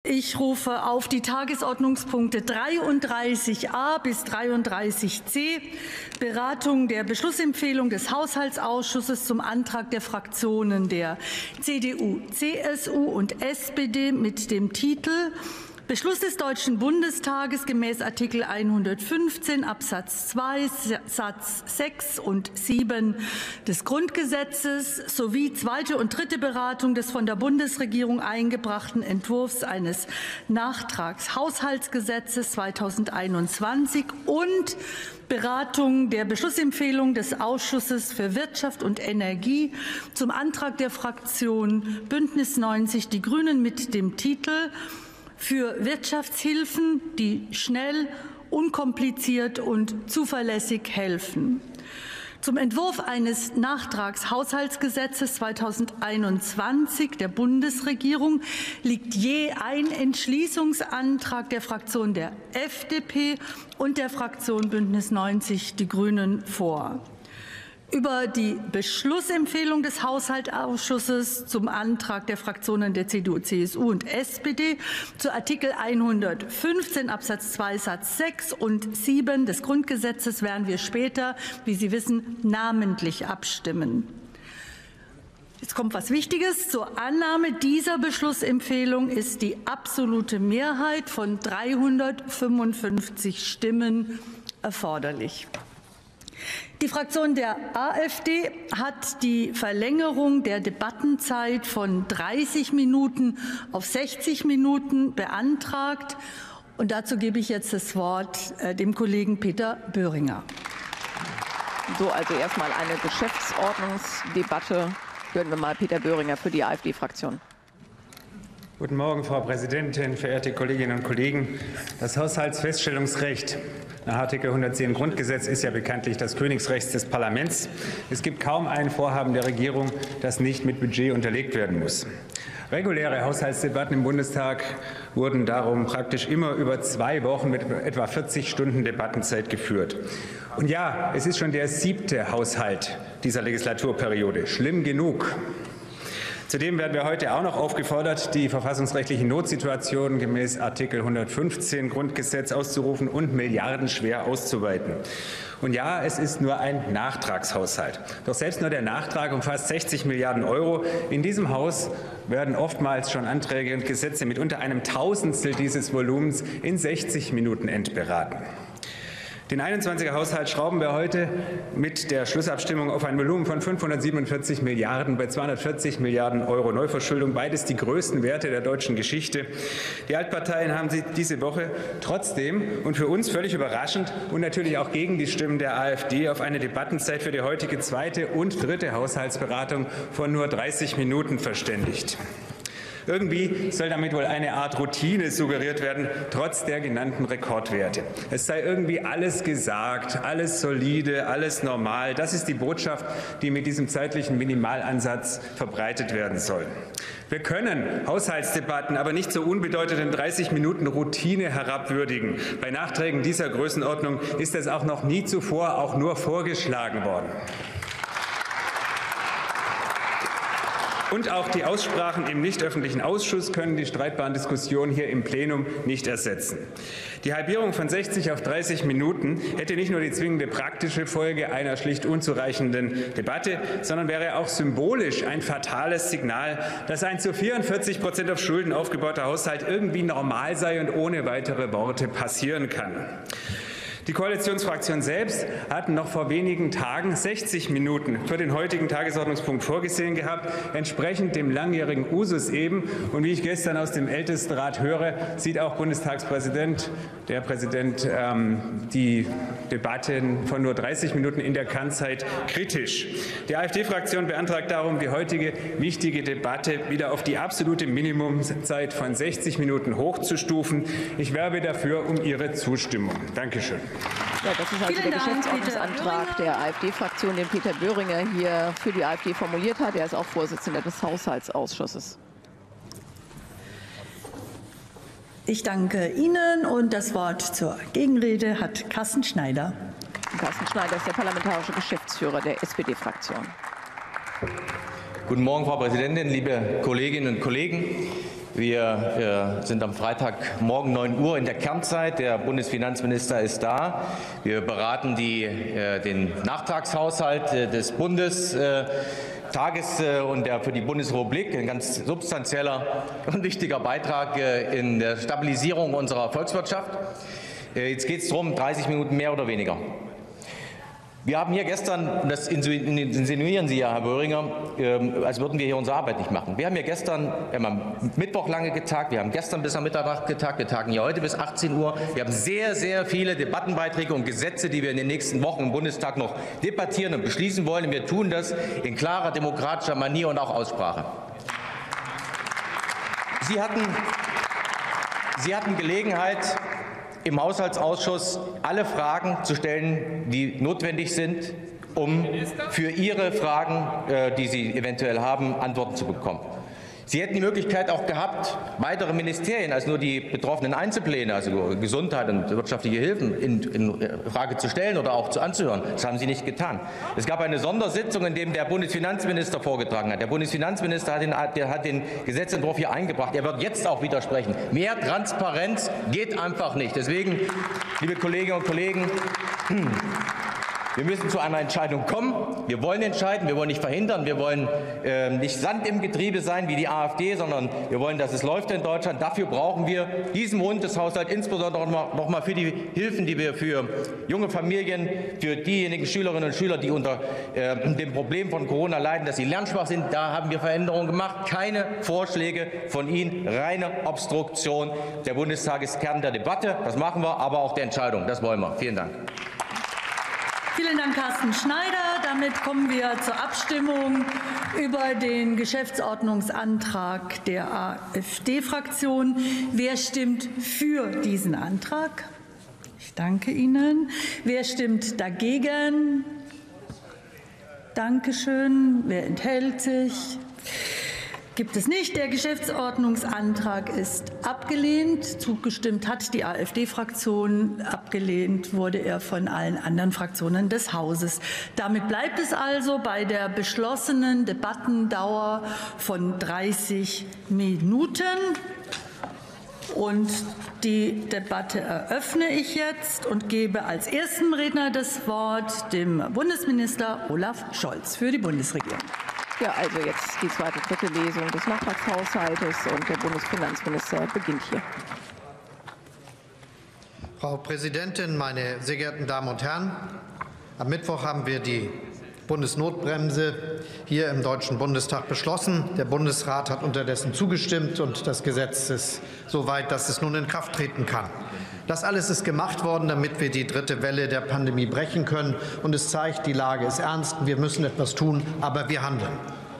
Ich rufe auf die Tagesordnungspunkte 33a bis 33c, Beratung der Beschlussempfehlung des Haushaltsausschusses zum Antrag der Fraktionen der CDU, CSU und SPD mit dem Titel Beschluss des Deutschen Bundestages gemäß Artikel 115 Absatz 2 Satz 6 und 7 des Grundgesetzes sowie zweite und dritte Beratung des von der Bundesregierung eingebrachten Entwurfs eines Nachtragshaushaltsgesetzes 2021 und Beratung der Beschlussempfehlung des Ausschusses für Wirtschaft und Energie zum Antrag der Fraktion Bündnis 90 Die Grünen mit dem Titel für Wirtschaftshilfen, die schnell, unkompliziert und zuverlässig helfen. Zum Entwurf eines Nachtragshaushaltsgesetzes 2021 der Bundesregierung liegt je ein Entschließungsantrag der Fraktion der FDP und der Fraktion Bündnis 90 Die Grünen vor. Über die Beschlussempfehlung des Haushaltsausschusses zum Antrag der Fraktionen der CDU, CSU und SPD zu Artikel 115 Absatz 2 Satz 6 und 7 des Grundgesetzes werden wir später, wie Sie wissen, namentlich abstimmen. Jetzt kommt was Wichtiges. Zur Annahme dieser Beschlussempfehlung ist die absolute Mehrheit von 355 Stimmen erforderlich. Die Fraktion der AfD hat die Verlängerung der Debattenzeit von 30 Minuten auf 60 Minuten beantragt. Und dazu gebe ich jetzt das Wort dem Kollegen Peter Böhringer. So, also erstmal eine Geschäftsordnungsdebatte. Hören wir mal Peter Böhringer für die AfD-Fraktion. Guten Morgen, Frau Präsidentin, verehrte Kolleginnen und Kollegen. Das Haushaltsfeststellungsrecht nach Artikel 110 Grundgesetz ist ja bekanntlich das Königsrecht des Parlaments. Es gibt kaum ein Vorhaben der Regierung, das nicht mit Budget unterlegt werden muss. Reguläre Haushaltsdebatten im Bundestag wurden darum praktisch immer über 2 Wochen mit etwa 40 Stunden Debattenzeit geführt. Und ja, es ist schon der 7. Haushalt dieser Legislaturperiode. Schlimm genug. Zudem werden wir heute auch noch aufgefordert, die verfassungsrechtliche Notsituation gemäß Artikel 115 Grundgesetz auszurufen und milliardenschwer auszuweiten. Und ja, es ist nur ein Nachtragshaushalt. Doch selbst nur der Nachtrag umfasst 60 Milliarden Euro. In diesem Haus werden oftmals schon Anträge und Gesetze mit unter einem Tausendstel dieses Volumens in 60 Minuten endberaten. Den 21er Haushalt schrauben wir heute mit der Schlussabstimmung auf ein Volumen von 547 Milliarden bei 240 Milliarden Euro Neuverschuldung. Beides die größten Werte der deutschen Geschichte. Die Altparteien haben sie diese Woche trotzdem und für uns völlig überraschend und natürlich auch gegen die Stimmen der AfD auf eine Debattenzeit für die heutige zweite und dritte Haushaltsberatung von nur 30 Minuten verständigt. Irgendwie soll damit wohl eine Art Routine suggeriert werden, trotz der genannten Rekordwerte. Es sei irgendwie alles gesagt, alles solide, alles normal. Das ist die Botschaft, die mit diesem zeitlichen Minimalansatz verbreitet werden soll. Wir können Haushaltsdebatten aber nicht zur unbedeutenden 30 Minuten Routine herabwürdigen. Bei Nachträgen dieser Größenordnung ist es auch noch nie zuvor auch nur vorgeschlagen worden. Und auch die Aussprachen im nichtöffentlichen Ausschuss können die streitbaren Diskussionen hier im Plenum nicht ersetzen. Die Halbierung von 60 auf 30 Minuten hätte nicht nur die zwingende praktische Folge einer schlicht unzureichenden Debatte, sondern wäre auch symbolisch ein fatales Signal, dass ein zu 44% auf Schulden aufgebauter Haushalt irgendwie normal sei und ohne weitere Worte passieren kann. Die Koalitionsfraktionen selbst hatten noch vor wenigen Tagen 60 Minuten für den heutigen Tagesordnungspunkt vorgesehen gehabt, entsprechend dem langjährigen Usus eben. Und wie ich gestern aus dem Ältestenrat höre, sieht auch Bundestagspräsident, der Präsident, die Debatten von nur 30 Minuten in der Kannzeit kritisch. Die AfD-Fraktion beantragt darum, die heutige wichtige Debatte wieder auf die absolute Minimumzeit von 60 Minuten hochzustufen. Ich werbe dafür um Ihre Zustimmung. Dankeschön. Ja, das ist also der Geschäftsordnungsantrag der AfD-Fraktion, den Peter Böhringer hier für die AfD formuliert hat. Er ist auch Vorsitzender des Haushaltsausschusses. Ich danke Ihnen und das Wort zur Gegenrede hat Carsten Schneider. Carsten Schneider ist der parlamentarische Geschäftsführer der SPD-Fraktion. Guten Morgen, Frau Präsidentin, liebe Kolleginnen und Kollegen. Wir sind am Freitagmorgen 9 Uhr in der Kernzeit. Der Bundesfinanzminister ist da. Wir beraten den Nachtragshaushalt des Bundestages und der für die Bundesrepublik, ein ganz substanzieller und wichtiger Beitrag in der Stabilisierung unserer Volkswirtschaft. Jetzt geht es darum, 30 Minuten mehr oder weniger. Wir haben hier gestern, das insinuieren Sie ja, Herr Böhringer, als würden wir hier unsere Arbeit nicht machen. Wir haben am Mittwoch lange getagt, wir haben gestern bis am Mitternacht getagt, wir tagen hier heute bis 18 Uhr. Wir haben sehr, sehr viele Debattenbeiträge und Gesetze, die wir in den nächsten Wochen im Bundestag noch debattieren und beschließen wollen. Und wir tun das in klarer demokratischer Manier und auch Aussprache. Sie hatten Gelegenheit, im Haushaltsausschuss alle Fragen zu stellen, die notwendig sind, um für Ihre Fragen, die Sie eventuell haben, Antworten zu bekommen. Sie hätten die Möglichkeit auch gehabt, weitere Ministerien als nur die betroffenen Einzelpläne, also Gesundheit und wirtschaftliche Hilfen, in Frage zu stellen oder auch anzuhören. Das haben Sie nicht getan. Es gab eine Sondersitzung, in der der Bundesfinanzminister vorgetragen hat. Der Bundesfinanzminister hat den Gesetzentwurf hier eingebracht. Er wird jetzt auch widersprechen. Mehr Transparenz geht einfach nicht. Deswegen, liebe Kolleginnen und Kollegen, wir müssen zu einer Entscheidung kommen. Wir wollen entscheiden, wir wollen nicht verhindern, wir wollen nicht Sand im Getriebe sein wie die AfD, sondern wir wollen, dass es läuft in Deutschland. Dafür brauchen wir diesen Bundeshaushalt, insbesondere noch mal für die Hilfen, die wir für junge Familien, für diejenigen Schülerinnen und Schüler, die unter dem Problem von Corona leiden, dass sie lernschwach sind. Da haben wir Veränderungen gemacht. Keine Vorschläge von Ihnen, reine Obstruktion. Der Bundestag ist Kern der Debatte. Das machen wir, aber auch der Entscheidung. Das wollen wir. Vielen Dank. Vielen Dank, Carsten Schneider. Damit kommen wir zur Abstimmung über den Geschäftsordnungsantrag der AfD-Fraktion. Wer stimmt für diesen Antrag? Ich danke Ihnen. Wer stimmt dagegen? Dankeschön. Wer enthält sich? Gibt es nicht. Der Geschäftsordnungsantrag ist abgelehnt. Zugestimmt hat die AfD-Fraktion. Abgelehnt wurde er von allen anderen Fraktionen des Hauses. Damit bleibt es also bei der beschlossenen Debattendauer von 30 Minuten. Und die Debatte eröffne ich jetzt und gebe als ersten Redner das Wort dem Bundesminister Olaf Scholz für die Bundesregierung. Ja, also jetzt die zweite, dritte Lesung des Nachtragshaushaltes und der Bundesfinanzminister beginnt hier. Frau Präsidentin, meine sehr geehrten Damen und Herren! Am Mittwoch haben wir die Bundesnotbremse hier im Deutschen Bundestag beschlossen. Der Bundesrat hat unterdessen zugestimmt und das Gesetz ist so weit, dass es nun in Kraft treten kann. Das alles ist gemacht worden, damit wir die dritte Welle der Pandemie brechen können. Und es zeigt, die Lage ist ernst. Wir müssen etwas tun, aber wir handeln.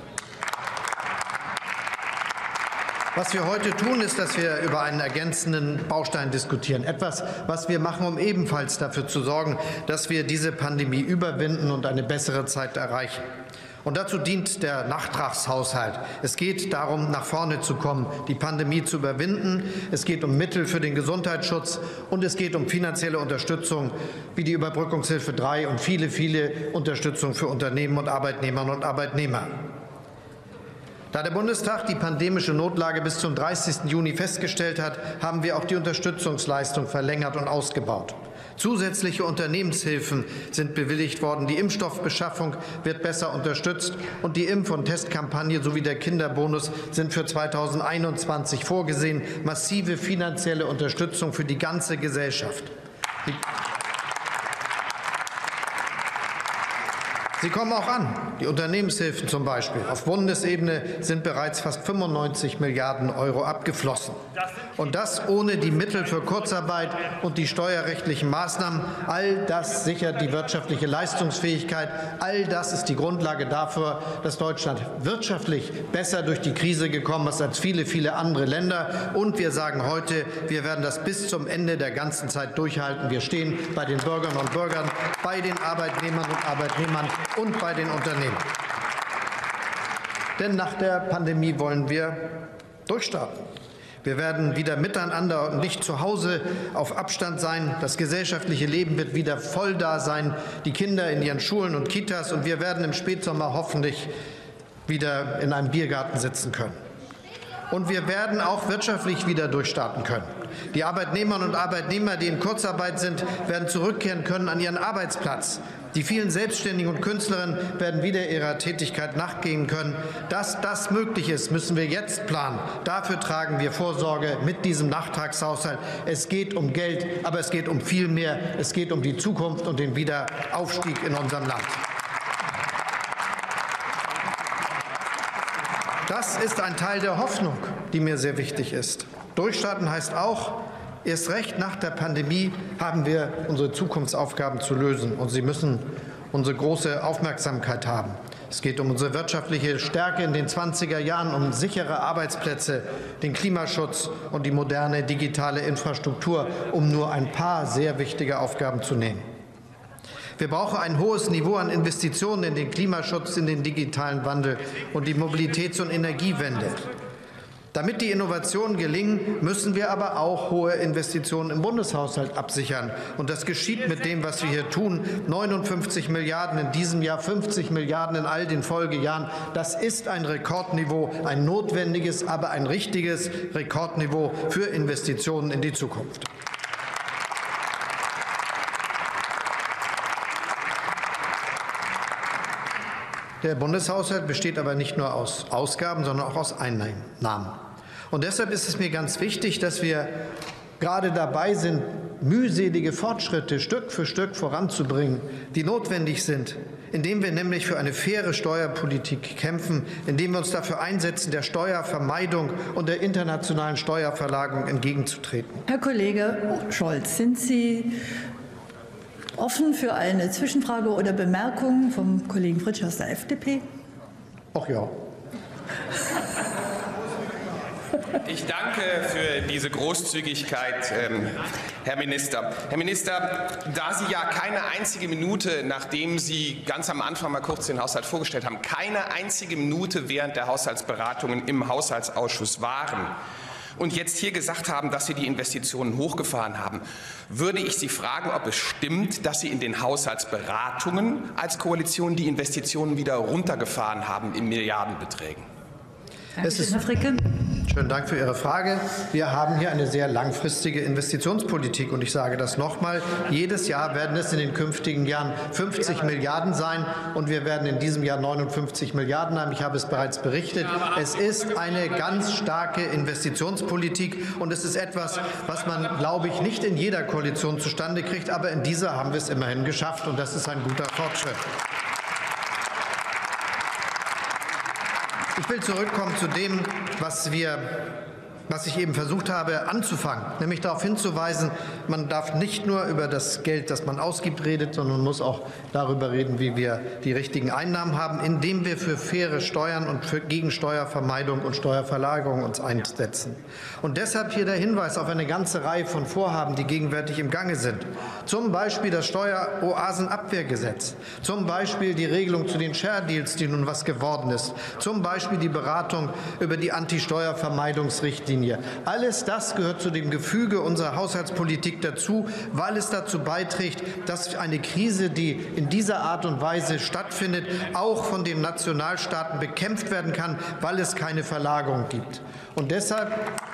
Was wir heute tun, ist, dass wir über einen ergänzenden Baustein diskutieren. Etwas, was wir machen, um ebenfalls dafür zu sorgen, dass wir diese Pandemie überwinden und eine bessere Zeit erreichen. Und dazu dient der Nachtragshaushalt. Es geht darum, nach vorne zu kommen, die Pandemie zu überwinden. Es geht um Mittel für den Gesundheitsschutz und es geht um finanzielle Unterstützung wie die Überbrückungshilfe 3 und viele, viele Unterstützung für Unternehmen und Arbeitnehmerinnen und Arbeitnehmer. Da der Bundestag die pandemische Notlage bis zum 30. Juni festgestellt hat, haben wir auch die Unterstützungsleistung verlängert und ausgebaut. Zusätzliche Unternehmenshilfen sind bewilligt worden. Die Impfstoffbeschaffung wird besser unterstützt und die Impf- und Testkampagne sowie der Kinderbonus sind für 2021 vorgesehen. Massive finanzielle Unterstützung für die ganze Gesellschaft. Sie kommen auch an. Die Unternehmenshilfen zum Beispiel. Auf Bundesebene sind bereits fast 95 Milliarden € abgeflossen. Und das ohne die Mittel für Kurzarbeit und die steuerrechtlichen Maßnahmen. All das sichert die wirtschaftliche Leistungsfähigkeit. All das ist die Grundlage dafür, dass Deutschland wirtschaftlich besser durch die Krise gekommen ist als viele, viele andere Länder. Und wir sagen heute, wir werden das bis zum Ende der ganzen Zeit durchhalten. Wir stehen bei den Bürgerinnen und Bürgern, bei den Arbeitnehmern und Arbeitnehmern und bei den Unternehmen. Denn nach der Pandemie wollen wir durchstarten. Wir werden wieder miteinander und nicht zu Hause auf Abstand sein. Das gesellschaftliche Leben wird wieder voll da sein, die Kinder in ihren Schulen und Kitas. Und wir werden im Spätsommer hoffentlich wieder in einem Biergarten sitzen können. Und wir werden auch wirtschaftlich wieder durchstarten können. Die Arbeitnehmerinnen und Arbeitnehmer, die in Kurzarbeit sind, werden zurückkehren können an ihren Arbeitsplatz. Die vielen Selbstständigen und Künstlerinnen werden wieder ihrer Tätigkeit nachgehen können. Dass das möglich ist, müssen wir jetzt planen. Dafür tragen wir Vorsorge mit diesem Nachtragshaushalt. Es geht um Geld, aber es geht um viel mehr. Es geht um die Zukunft und den Wiederaufstieg in unserem Land. Das ist ein Teil der Hoffnung, die mir sehr wichtig ist. Durchstarten heißt auch, erst recht nach der Pandemie haben wir unsere Zukunftsaufgaben zu lösen, und sie müssen unsere große Aufmerksamkeit haben. Es geht um unsere wirtschaftliche Stärke in den 20er Jahren, um sichere Arbeitsplätze, den Klimaschutz und die moderne digitale Infrastruktur, um nur ein paar sehr wichtige Aufgaben zu nehmen. Wir brauchen ein hohes Niveau an Investitionen in den Klimaschutz, in den digitalen Wandel und die Mobilitäts- und Energiewende. Damit die Innovationen gelingen, müssen wir aber auch hohe Investitionen im Bundeshaushalt absichern. Und das geschieht mit dem, was wir hier tun. 59 Milliarden in diesem Jahr, 50 Milliarden in all den Folgejahren. Das ist ein Rekordniveau, ein notwendiges, aber ein richtiges Rekordniveau für Investitionen in die Zukunft. Der Bundeshaushalt besteht aber nicht nur aus Ausgaben, sondern auch aus Einnahmen. Und deshalb ist es mir ganz wichtig, dass wir gerade dabei sind, mühselige Fortschritte Stück für Stück voranzubringen, die notwendig sind, indem wir nämlich für eine faire Steuerpolitik kämpfen, indem wir uns dafür einsetzen, der Steuervermeidung und der internationalen Steuerverlagerung entgegenzutreten. Herr Kollege Scholz, sind Sie offen für eine Zwischenfrage oder Bemerkung vom Kollegen Fritsch aus der FDP? Ach ja. Ich danke für diese Großzügigkeit, Herr Minister. Herr Minister, da Sie ja keine einzige Minute, nachdem Sie ganz am Anfang mal kurz den Haushalt vorgestellt haben, keine einzige Minute während der Haushaltsberatungen im Haushaltsausschuss waren und jetzt hier gesagt haben, dass Sie die Investitionen hochgefahren haben, würde ich Sie fragen, ob es stimmt, dass Sie in den Haushaltsberatungen als Koalition die Investitionen wieder runtergefahren haben in Milliardenbeträgen. Herr Fricke. Schönen Dank für Ihre Frage. Wir haben hier eine sehr langfristige Investitionspolitik. Und ich sage das nochmal, jedes Jahr werden es in den künftigen Jahren 50 Milliarden sein. Und wir werden in diesem Jahr 59 Milliarden haben. Ich habe es bereits berichtet. Es ist eine ganz starke Investitionspolitik. Und es ist etwas, was man, glaube ich, nicht in jeder Koalition zustande kriegt. Aber in dieser haben wir es immerhin geschafft. Und das ist ein guter Fortschritt. Ich will zurückkommen zu dem, was ich eben versucht habe anzufangen, nämlich darauf hinzuweisen, man darf nicht nur über das Geld, das man ausgibt, reden, sondern man muss auch darüber reden, wie wir die richtigen Einnahmen haben, indem wir für faire Steuern und gegen Steuervermeidung und Steuerverlagerung uns einsetzen. Und deshalb hier der Hinweis auf eine ganze Reihe von Vorhaben, die gegenwärtig im Gange sind. Zum Beispiel das Steueroasenabwehrgesetz, zum Beispiel die Regelung zu den Share Deals, die nun was geworden ist, zum Beispiel die Beratung über die Anti-Steuervermeidungsrichtlinie. Alles das gehört zu dem Gefüge unserer Haushaltspolitik dazu, weil es dazu beiträgt, dass eine Krise, die in dieser Art und Weise stattfindet, auch von den Nationalstaaten bekämpft werden kann, weil es keine Verlagerung gibt. Und deshalb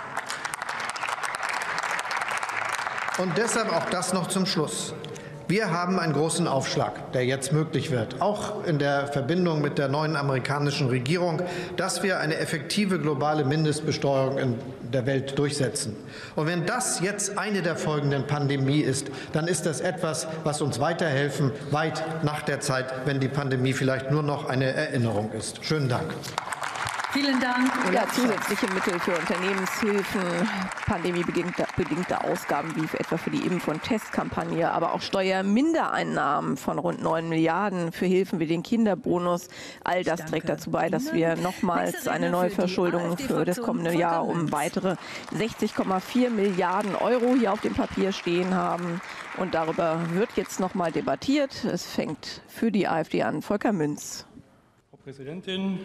auch das noch zum Schluss. Wir haben einen großen Aufschlag, der jetzt möglich wird, auch in der Verbindung mit der neuen amerikanischen Regierung, dass wir eine effektive globale Mindestbesteuerung in der Welt durchsetzen. Und wenn das jetzt eine der Folgen der Pandemie ist, dann ist das etwas, was uns weiterhelfen, weit nach der Zeit, wenn die Pandemie vielleicht nur noch eine Erinnerung ist. Schönen Dank. Vielen Dank. Ja, zusätzliche Mittel für Unternehmenshilfen, pandemiebedingte Ausgaben wie etwa für die Impf- und Testkampagne, aber auch Steuermindereinnahmen von rund 9 Milliarden für Hilfen wie den Kinderbonus. All das trägt dazu bei, dass wir nochmals eine Neuverschuldung für das kommende Jahr um weitere 60,4 Milliarden Euro hier auf dem Papier stehen haben. Und darüber wird jetzt nochmal debattiert. Es fängt für die AfD an. Volker Münz. Frau Präsidentin,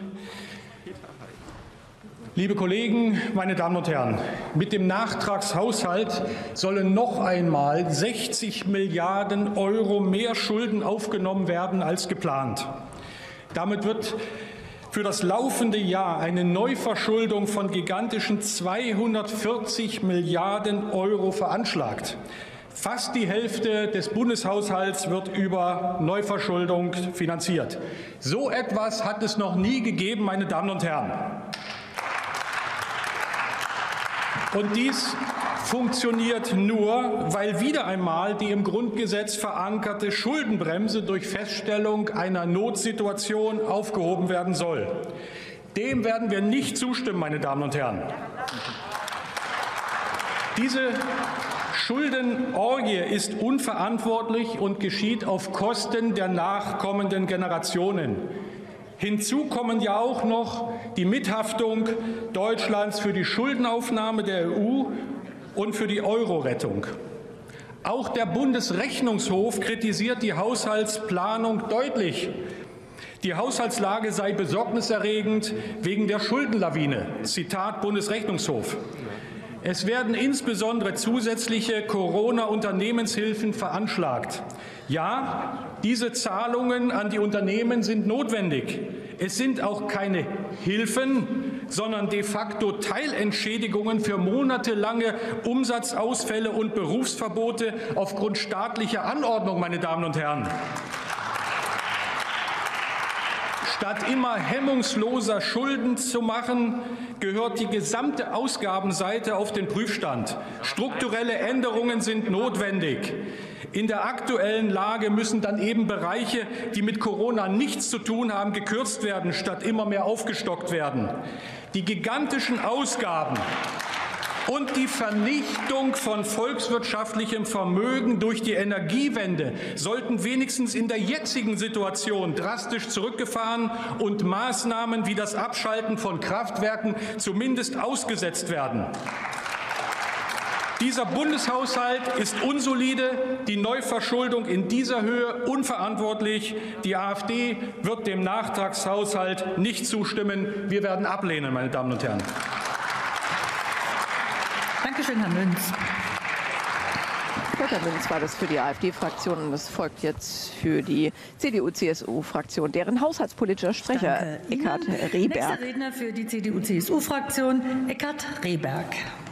liebe Kollegen, meine Damen und Herren! Mit dem Nachtragshaushalt sollen noch einmal 60 Milliarden Euro mehr Schulden aufgenommen werden als geplant. Damit wird für das laufende Jahr eine Neuverschuldung von gigantischen 240 Milliarden € veranschlagt. Fast die Hälfte des Bundeshaushalts wird über Neuverschuldung finanziert. So etwas hat es noch nie gegeben, meine Damen und Herren. Und dies funktioniert nur, weil wieder einmal die im Grundgesetz verankerte Schuldenbremse durch Feststellung einer Notsituation aufgehoben werden soll. Dem werden wir nicht zustimmen, meine Damen und Herren. Diese Schuldenorgie ist unverantwortlich und geschieht auf Kosten der nachkommenden Generationen. Hinzu kommen ja auch noch die Mithaftung Deutschlands für die Schuldenaufnahme der EU und für die Euro-Rettung. Auch der Bundesrechnungshof kritisiert die Haushaltsplanung deutlich. Die Haushaltslage sei besorgniserregend wegen der Schuldenlawine. Zitat Bundesrechnungshof. Es werden insbesondere zusätzliche Corona-Unternehmenshilfen veranschlagt. Ja, diese Zahlungen an die Unternehmen sind notwendig. Es sind auch keine Hilfen, sondern de facto Teilentschädigungen für monatelange Umsatzausfälle und Berufsverbote aufgrund staatlicher Anordnung, meine Damen und Herren. Statt immer hemmungsloser Schulden zu machen, gehört die gesamte Ausgabenseite auf den Prüfstand. Strukturelle Änderungen sind notwendig. In der aktuellen Lage müssen dann eben Bereiche, die mit Corona nichts zu tun haben, gekürzt werden, statt immer mehr aufgestockt werden. Die gigantischen Ausgaben und die Vernichtung von volkswirtschaftlichem Vermögen durch die Energiewende sollten wenigstens in der jetzigen Situation drastisch zurückgefahren und Maßnahmen wie das Abschalten von Kraftwerken zumindest ausgesetzt werden. Dieser Bundeshaushalt ist unsolide, die Neuverschuldung in dieser Höhe unverantwortlich. Die AfD wird dem Nachtragshaushalt nicht zustimmen. Wir werden ablehnen, meine Damen und Herren. Danke schön, Herr Münz. Volker Münz war das für die AfD-Fraktion und das folgt jetzt für die CDU-CSU-Fraktion, deren haushaltspolitischer Sprecher Eckhard Rehberg. Nächster Redner für die CDU-CSU-Fraktion, Eckhard Rehberg.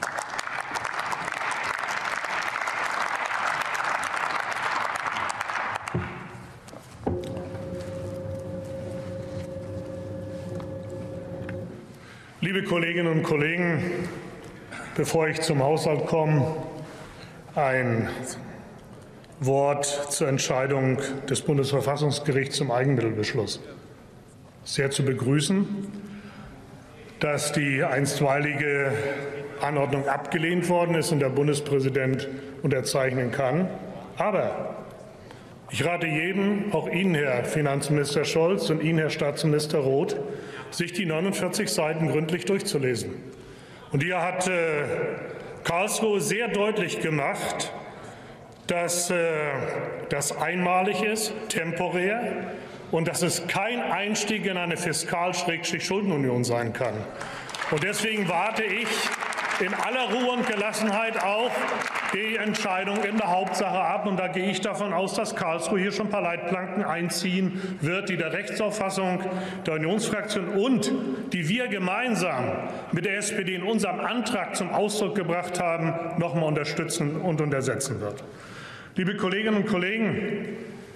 Liebe Kolleginnen und Kollegen, bevor ich zum Haushalt komme, ein Wort zur Entscheidung des Bundesverfassungsgerichts zum Eigenmittelbeschluss. Sehr zu begrüßen, dass die einstweilige Anordnung abgelehnt worden ist und der Bundespräsident unterzeichnen kann. Aber ich rate jedem, auch Ihnen, Herr Finanzminister Scholz, und Ihnen, Herr Staatsminister Roth, sich die 49 Seiten gründlich durchzulesen. Und hier hat Karlsruhe sehr deutlich gemacht, dass das einmalig ist, temporär, und dass es kein Einstieg in eine Fiskal-Schuldenunion sein kann. Und deswegen warte ich in aller Ruhe und Gelassenheit auch die Entscheidung in der Hauptsache ab. Und da gehe ich davon aus, dass Karlsruhe hier schon ein paar Leitplanken einziehen wird, die der Rechtsauffassung der Unionsfraktion und die wir gemeinsam mit der SPD in unserem Antrag zum Ausdruck gebracht haben, noch einmal unterstützen und untersetzen wird. Liebe Kolleginnen und Kollegen,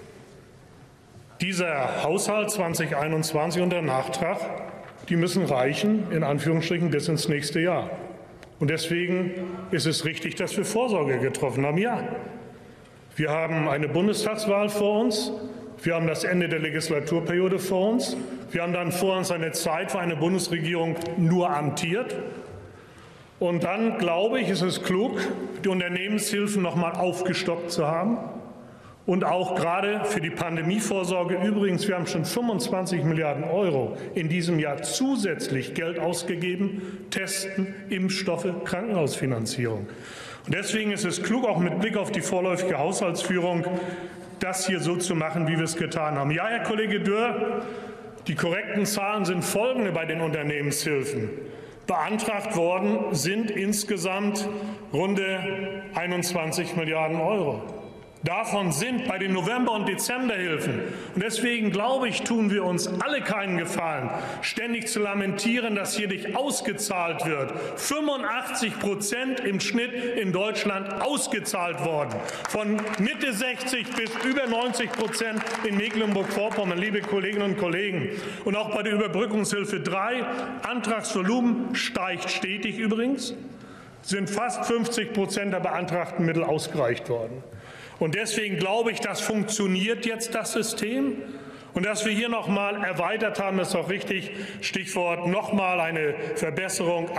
dieser Haushalt 2021 und der Nachtrag, die müssen reichen, in Anführungsstrichen, bis ins nächste Jahr. Und deswegen ist es richtig, dass wir Vorsorge getroffen haben. Ja, wir haben eine Bundestagswahl vor uns. Wir haben das Ende der Legislaturperiode vor uns. Wir haben dann vor uns eine Zeit, wo eine Bundesregierung nur amtiert. Und dann, glaube ich, ist es klug, die Unternehmenshilfen noch mal aufgestockt zu haben. Und auch gerade für die Pandemievorsorge. Übrigens, wir haben schon 25 Milliarden € in diesem Jahr zusätzlich Geld ausgegeben. Testen, Impfstoffe, Krankenhausfinanzierung. Und deswegen ist es klug, auch mit Blick auf die vorläufige Haushaltsführung, das hier so zu machen, wie wir es getan haben. Ja, Herr Kollege Dürr, die korrekten Zahlen sind folgende bei den Unternehmenshilfen. Beantragt worden sind insgesamt runde 21 Milliarden €. davon sind bei den November- und Dezemberhilfen. Und deswegen, glaube ich, tun wir uns alle keinen Gefallen, ständig zu lamentieren, dass hier nicht ausgezahlt wird. 85% im Schnitt in Deutschland ausgezahlt worden. Von Mitte 60 bis über 90% in Mecklenburg-Vorpommern, liebe Kolleginnen und Kollegen. Und auch bei der Überbrückungshilfe 3, Antragsvolumen steigt stetig übrigens, sind fast 50% der beantragten Mittel ausgereicht worden. Und deswegen glaube ich, das funktioniert jetzt, das System. Und dass wir hier noch mal erweitert haben, ist auch richtig. Stichwort noch mal eine Verbesserung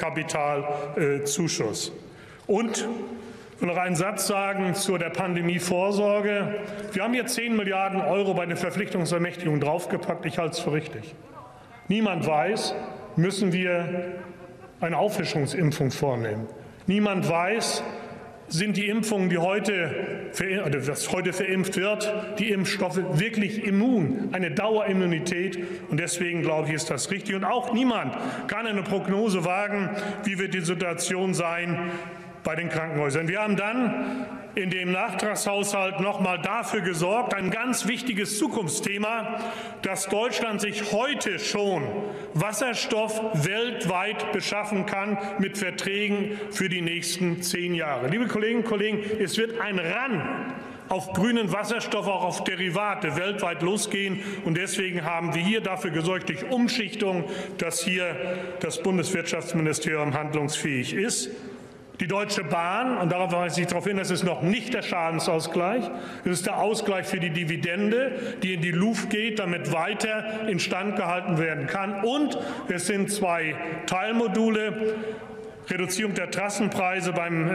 Eigenkapitalzuschuss. Und ich will noch einen Satz sagen zu der Pandemievorsorge. Wir haben hier 10 Milliarden € bei den Verpflichtungsermächtigungen draufgepackt. Ich halte es für richtig. Niemand weiß, müssen wir eine Auffrischungsimpfung vornehmen. Niemand weiß, sind die Impfungen, die heute verimpft wird, die Impfstoffe wirklich immun, eine Dauerimmunität. Und deswegen, glaube ich, ist das richtig. Und auch niemand kann eine Prognose wagen, wie wird die Situation sein bei den Krankenhäusern. Wir haben dann in dem Nachtragshaushalt noch mal dafür gesorgt, ein ganz wichtiges Zukunftsthema, dass Deutschland sich heute schon Wasserstoff weltweit beschaffen kann mit Verträgen für die nächsten 10 Jahre. Liebe Kolleginnen und Kollegen, es wird ein Run auf grünen Wasserstoff, auch auf Derivate weltweit losgehen. Und deswegen haben wir hier dafür gesorgt, durch Umschichtung, dass hier das Bundeswirtschaftsministerium handlungsfähig ist. Die Deutsche Bahn, und darauf weise ich darauf hin, das ist noch nicht der Schadensausgleich, das ist der Ausgleich für die Dividende, die in die Luft geht, damit weiter instand gehalten werden kann. Und es sind 2 Teilmodule. Reduzierung der Trassenpreise beim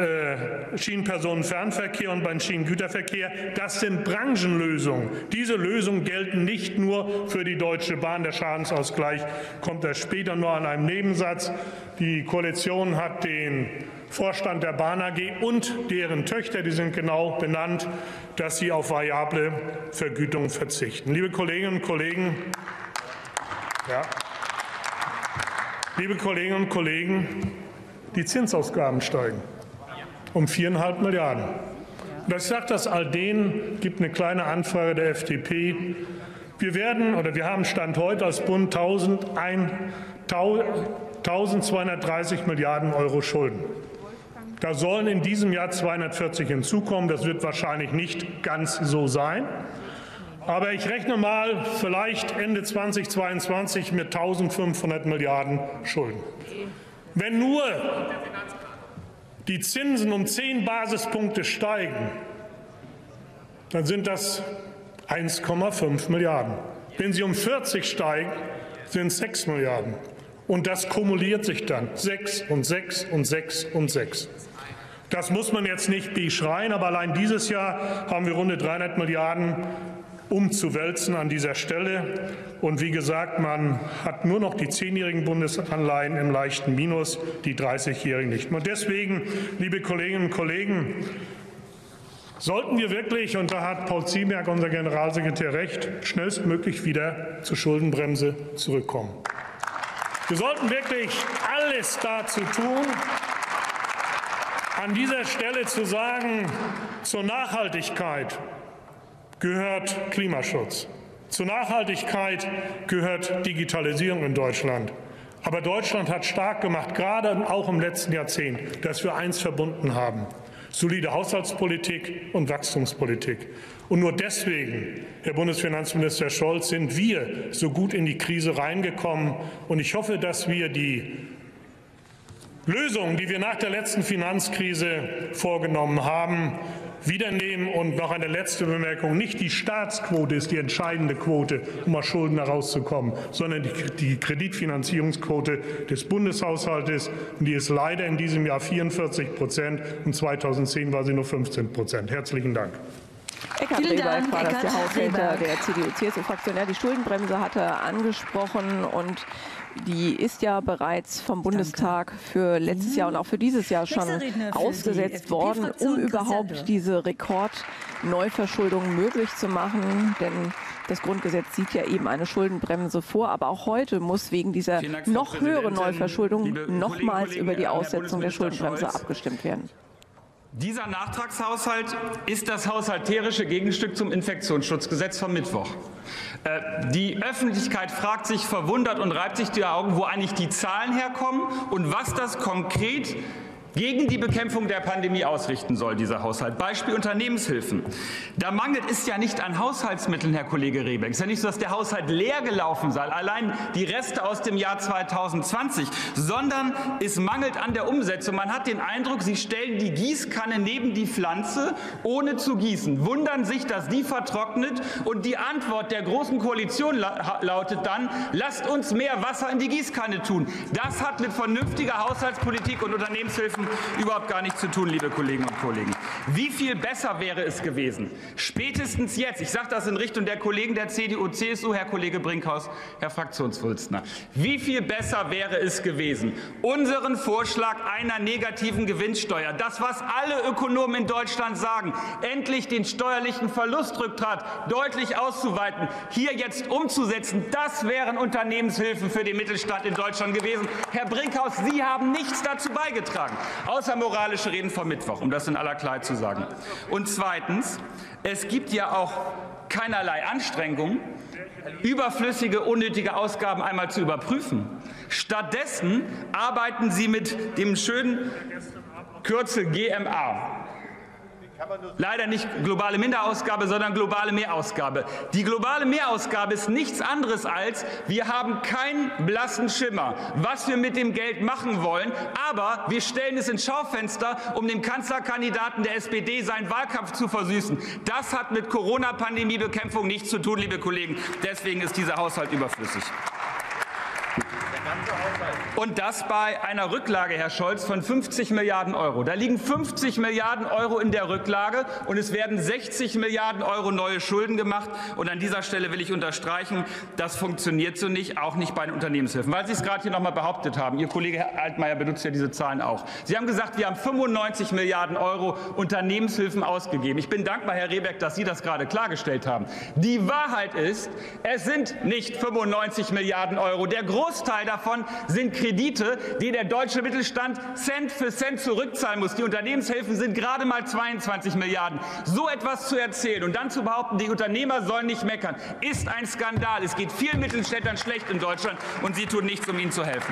Schienenpersonenfernverkehr und beim Schienengüterverkehr. Das sind Branchenlösungen. Diese Lösungen gelten nicht nur für die Deutsche Bahn. Der Schadensausgleich kommt erst später nur an einem Nebensatz. Die Koalition hat den Vorstand der Bahn AG und deren Töchter, die sind genau benannt, dass sie auf variable Vergütung verzichten. Liebe Kolleginnen und Kollegen, die Zinsausgaben steigen um 4,5 Milliarden. Und ich sage das all denen, gibt eine kleine Anfrage der FDP. Wir haben Stand heute als Bund 1.230 Milliarden € Schulden. Da sollen in diesem Jahr 240 hinzukommen. Das wird wahrscheinlich nicht ganz so sein. Aber ich rechne mal vielleicht Ende 2022 mit 1.500 Milliarden Schulden. Wenn nur die Zinsen um 10 Basispunkte steigen, dann sind das 1,5 Milliarden. Wenn sie um 40 steigen, sind es 6 Milliarden. Und das kumuliert sich dann 6 und 6 und 6 und 6. Das muss man jetzt nicht beschreien, aber allein dieses Jahr haben wir rund 300 Milliarden umzuwälzen an dieser Stelle. Und wie gesagt, man hat nur noch die 10-jährigen Bundesanleihen im leichten Minus, die 30-jährigen nicht mehr. Und deswegen, liebe Kolleginnen und Kollegen, sollten wir wirklich, und da hat Paul Ziemiak, unser Generalsekretär, recht, schnellstmöglich wieder zur Schuldenbremse zurückkommen. Wir sollten wirklich alles dazu tun, an dieser Stelle zu sagen, zur Nachhaltigkeit gehört Klimaschutz. Zur Nachhaltigkeit gehört Digitalisierung in Deutschland. Aber Deutschland hat stark gemacht, gerade auch im letzten Jahrzehnt, dass wir eins verbunden haben: solide Haushaltspolitik und Wachstumspolitik. Und nur deswegen, Herr Bundesfinanzminister Scholz, sind wir so gut in die Krise reingekommen. Und ich hoffe, dass wir die Lösungen, die wir nach der letzten Finanzkrise vorgenommen haben, wiedernehmen. Und noch eine letzte Bemerkung: Nicht die Staatsquote ist die entscheidende Quote, um aus Schulden herauszukommen, sondern die Kreditfinanzierungsquote des Bundeshaushaltes. Und die ist leider in diesem Jahr 44%, und 2010 war sie nur 15%. Herzlichen Dank. Eckhard Rehberg war das, der Haushälter der CDU-CSU-Fraktion. Ja, die Schuldenbremse hat er angesprochen, und die ist ja bereits vom Bundestag für letztes Jahr und auch für dieses Jahr schon ausgesetzt worden, um überhaupt diese Rekordneuverschuldung möglich zu machen. Denn das Grundgesetz sieht ja eben eine Schuldenbremse vor. Aber auch heute muss wegen dieser noch höheren Neuverschuldung nochmals über die Aussetzung der Schuldenbremse abgestimmt werden. Dieser Nachtragshaushalt ist das haushalterische Gegenstück zum Infektionsschutzgesetz vom Mittwoch. Die Öffentlichkeit fragt sich verwundert und reibt sich die Augen, wo eigentlich die Zahlen herkommen und was das konkret gegen die Bekämpfung der Pandemie ausrichten soll, dieser Haushalt. Beispiel Unternehmenshilfen. Da mangelt es ja nicht an Haushaltsmitteln, Herr Kollege Rehbeck. Es ist ja nicht so, dass der Haushalt leer gelaufen sei, allein die Reste aus dem Jahr 2020, sondern es mangelt an der Umsetzung. Man hat den Eindruck, Sie stellen die Gießkanne neben die Pflanze, ohne zu gießen, wundern sich, dass die vertrocknet, und die Antwort der Großen Koalition lautet dann: Lasst uns mehr Wasser in die Gießkanne tun. Das hat mit vernünftiger Haushaltspolitik und Unternehmenshilfen überhaupt gar nichts zu tun, liebe Kolleginnen und Kollegen. Wie viel besser wäre es gewesen, spätestens jetzt, ich sage das in Richtung der Kollegen der CDU, CSU, Herr Kollege Brinkhaus, Herr Fraktionsvorsitzender, wie viel besser wäre es gewesen, unseren Vorschlag einer negativen Gewinnsteuer, das, was alle Ökonomen in Deutschland sagen, endlich den steuerlichen Verlustrückgrat deutlich auszuweiten, hier jetzt umzusetzen, das wären Unternehmenshilfen für den Mittelstand in Deutschland gewesen. Herr Brinkhaus, Sie haben nichts dazu beigetragen, außer moralische Reden vom Mittwoch, um das in aller Klarheit zu sagen. Und zweitens, es gibt ja auch keinerlei Anstrengung, überflüssige, unnötige Ausgaben einmal zu überprüfen. Stattdessen arbeiten Sie mit dem schönen Kürzel GMA. Leider nicht globale Minderausgabe, sondern globale Mehrausgabe. Die globale Mehrausgabe ist nichts anderes als: Wir haben keinen blassen Schimmer, was wir mit dem Geld machen wollen, aber wir stellen es ins Schaufenster, um dem Kanzlerkandidaten der SPD seinen Wahlkampf zu versüßen. Das hat mit Corona-Pandemie-Bekämpfung nichts zu tun, liebe Kollegen. Deswegen ist dieser Haushalt überflüssig. Und das bei einer Rücklage, Herr Scholz, von 50 Milliarden Euro. Da liegen 50 Milliarden Euro in der Rücklage, und es werden 60 Milliarden Euro neue Schulden gemacht. Und an dieser Stelle will ich unterstreichen, das funktioniert so nicht, auch nicht bei den Unternehmenshilfen. Weil Sie es gerade hier noch mal behauptet haben, Ihr Kollege Herr Altmaier benutzt ja diese Zahlen auch. Sie haben gesagt, wir haben 95 Milliarden Euro Unternehmenshilfen ausgegeben. Ich bin dankbar, Herr Rehbeck, dass Sie das gerade klargestellt haben. Die Wahrheit ist, es sind nicht 95 Milliarden Euro. Der Großteil davon sind Kredite, die der deutsche Mittelstand Cent für Cent zurückzahlen muss. Die Unternehmenshilfen sind gerade mal 22 Milliarden. So etwas zu erzählen und dann zu behaupten, die Unternehmer sollen nicht meckern, ist ein Skandal. Es geht vielen Mittelständlern schlecht in Deutschland, und Sie tun nichts, um ihnen zu helfen.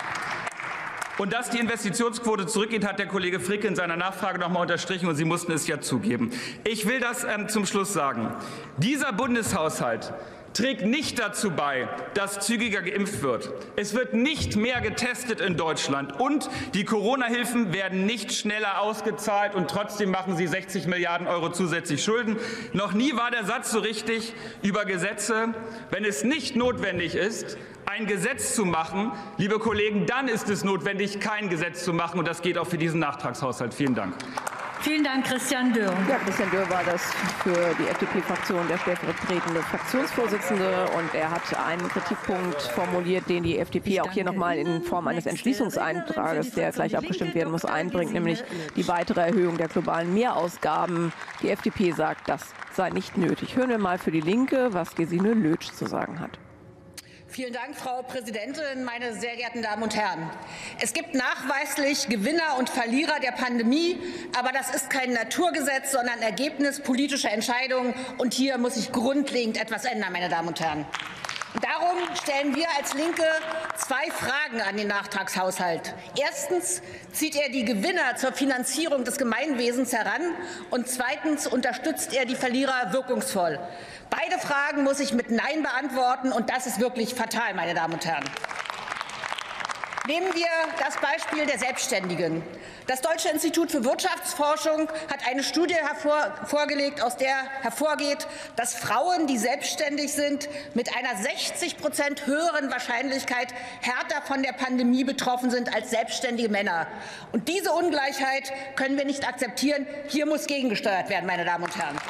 Und dass die Investitionsquote zurückgeht, hat der Kollege Fricke in seiner Nachfrage noch einmal unterstrichen, und Sie mussten es ja zugeben. Ich will das zum Schluss sagen. Dieser Bundeshaushalt trägt nicht dazu bei, dass zügiger geimpft wird. Es wird nicht mehr getestet in Deutschland, und die Corona-Hilfen werden nicht schneller ausgezahlt, und trotzdem machen Sie 60 Milliarden Euro zusätzlich Schulden. Noch nie war der Satz so richtig über Gesetze: Wenn es nicht notwendig ist, ein Gesetz zu machen, liebe Kollegen, dann ist es notwendig, kein Gesetz zu machen, und das geht auch für diesen Nachtragshaushalt. Vielen Dank. Vielen Dank, Christian Dürr. Ja, Christian Dürr war das für die FDP-Fraktion der stellvertretende Fraktionsvorsitzende, und er hat einen Kritikpunkt formuliert, den die FDP auch hier noch mal in Form eines Entschließungseintrages, der gleich abgestimmt werden muss, einbringt, nämlich die weitere Erhöhung der globalen Mehrausgaben. Die FDP sagt, das sei nicht nötig. Hören wir mal für die Linke, was Gesine Lötsch zu sagen hat. Vielen Dank, Frau Präsidentin, meine sehr geehrten Damen und Herren. Es gibt nachweislich Gewinner und Verlierer der Pandemie, aber das ist kein Naturgesetz, sondern Ergebnis politischer Entscheidungen. Und hier muss sich grundlegend etwas ändern, meine Damen und Herren. Darum stellen wir als Linke zwei Fragen an den Nachtragshaushalt. Erstens: Zieht er die Gewinner zur Finanzierung des Gemeinwesens heran? Und zweitens: Unterstützt er die Verlierer wirkungsvoll? Beide Fragen muss ich mit Nein beantworten, und das ist wirklich fatal, meine Damen und Herren. Nehmen wir das Beispiel der Selbstständigen. Das Deutsche Institut für Wirtschaftsforschung hat eine Studie vorgelegt, aus der hervorgeht, dass Frauen, die selbstständig sind, mit einer 60% höheren Wahrscheinlichkeit härter von der Pandemie betroffen sind als selbstständige Männer. Und diese Ungleichheit können wir nicht akzeptieren. Hier muss gegengesteuert werden, meine Damen und Herren.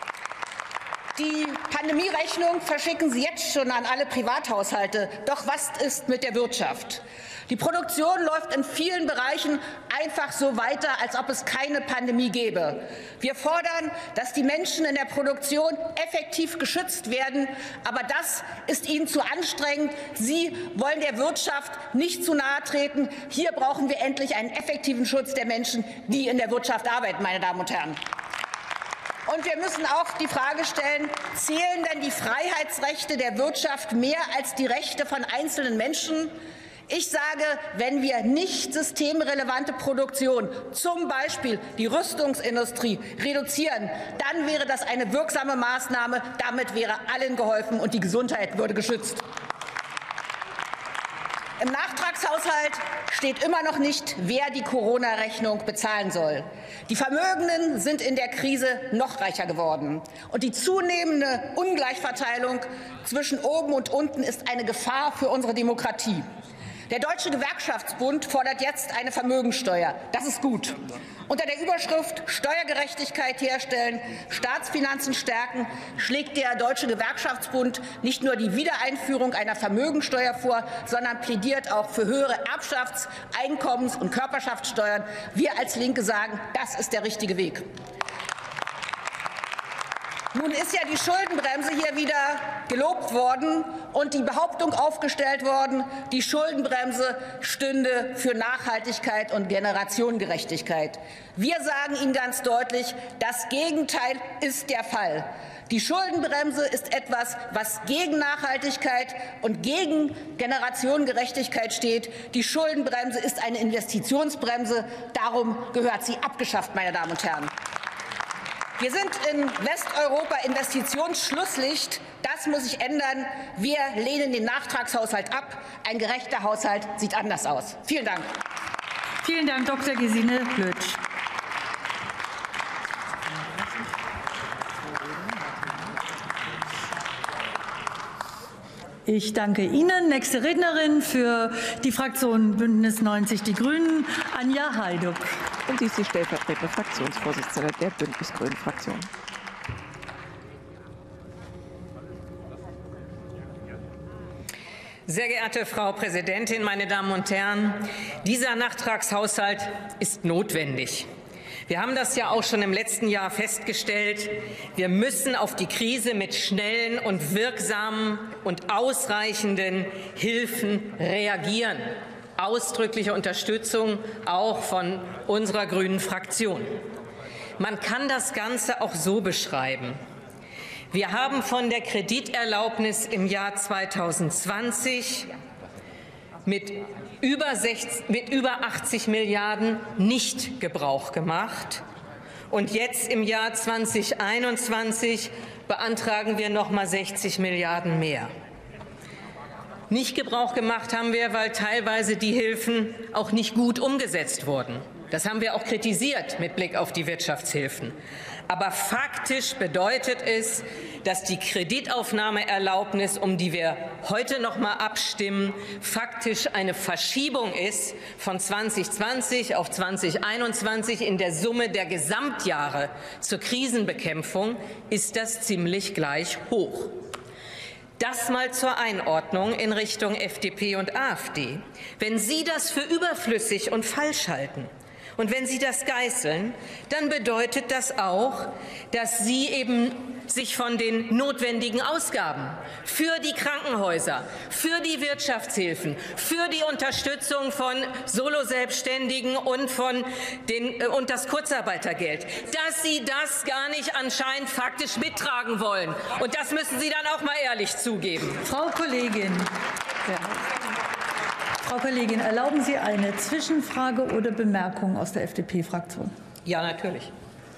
Die Pandemierechnung verschicken Sie jetzt schon an alle Privathaushalte. Doch was ist mit der Wirtschaft? Die Produktion läuft in vielen Bereichen einfach so weiter, als ob es keine Pandemie gäbe. Wir fordern, dass die Menschen in der Produktion effektiv geschützt werden. Aber das ist ihnen zu anstrengend. Sie wollen der Wirtschaft nicht zu nahe treten. Hier brauchen wir endlich einen effektiven Schutz der Menschen, die in der Wirtschaft arbeiten, meine Damen und Herren. Und wir müssen auch die Frage stellen, zählen denn die Freiheitsrechte der Wirtschaft mehr als die Rechte von einzelnen Menschen? Ich sage, wenn wir nicht systemrelevante Produktion, zum Beispiel die Rüstungsindustrie, reduzieren, dann wäre das eine wirksame Maßnahme. Damit wäre allen geholfen und die Gesundheit würde geschützt. Im Nachtragshaushalt steht immer noch nicht, wer die Corona-Rechnung bezahlen soll. Die Vermögenden sind in der Krise noch reicher geworden. Und die zunehmende Ungleichverteilung zwischen oben und unten ist eine Gefahr für unsere Demokratie. Der Deutsche Gewerkschaftsbund fordert jetzt eine Vermögensteuer. Das ist gut. Unter der Überschrift Steuergerechtigkeit herstellen, Staatsfinanzen stärken schlägt der Deutsche Gewerkschaftsbund nicht nur die Wiedereinführung einer Vermögensteuer vor, sondern plädiert auch für höhere Erbschafts-, Einkommens- und Körperschaftssteuern. Wir als Linke sagen, das ist der richtige Weg. Nun ist ja die Schuldenbremse hier wieder gelobt worden und die Behauptung aufgestellt worden, die Schuldenbremse stünde für Nachhaltigkeit und Generationengerechtigkeit. Wir sagen Ihnen ganz deutlich, das Gegenteil ist der Fall. Die Schuldenbremse ist etwas, was gegen Nachhaltigkeit und gegen Generationengerechtigkeit steht. Die Schuldenbremse ist eine Investitionsbremse. Darum gehört sie abgeschafft, meine Damen und Herren. Wir sind in Westeuropa Investitionsschlusslicht. Das muss sich ändern. Wir lehnen den Nachtragshaushalt ab. Ein gerechter Haushalt sieht anders aus. Vielen Dank. Vielen Dank, Dr. Gesine Lütsch. Ich danke Ihnen. Nächste Rednerin für die Fraktion Bündnis 90 Die Grünen, Anja Hajduk. Und sie ist die stellvertretende Fraktionsvorsitzende der Bündnis-Grünen-Fraktion. Sehr geehrte Frau Präsidentin, meine Damen und Herren! Dieser Nachtragshaushalt ist notwendig. Wir haben das ja auch schon im letzten Jahr festgestellt. Wir müssen auf die Krise mit schnellen und wirksamen und ausreichenden Hilfen reagieren. Ausdrückliche Unterstützung auch von unserer grünen Fraktion. Man kann das Ganze auch so beschreiben. Wir haben von der Krediterlaubnis im Jahr 2020 mit über 80 Milliarden nicht Gebrauch gemacht. Und jetzt im Jahr 2021 beantragen wir noch mal 60 Milliarden mehr. Nicht Gebrauch gemacht haben wir, weil teilweise die Hilfen auch nicht gut umgesetzt wurden. Das haben wir auch kritisiert mit Blick auf die Wirtschaftshilfen. Aber faktisch bedeutet es, dass die Kreditaufnahmeerlaubnis, um die wir heute noch mal abstimmen, faktisch eine Verschiebung ist von 2020 auf 2021. In der Summe der Gesamtjahre zur Krisenbekämpfung ist das ziemlich gleich hoch. Das mal zur Einordnung in Richtung FDP und AfD. Wenn Sie das für überflüssig und falsch halten und wenn Sie das geißeln, dann bedeutet das auch, dass Sie eben sich von den notwendigen Ausgaben für die Krankenhäuser, für die Wirtschaftshilfen, für die Unterstützung von Soloselbstständigen und und das Kurzarbeitergeld, dass Sie das gar nicht anscheinend faktisch mittragen wollen. Und das müssen Sie dann auch mal ehrlich zugeben. Frau Kollegin, erlauben Sie eine Zwischenfrage oder Bemerkung aus der FDP-Fraktion? Ja, natürlich.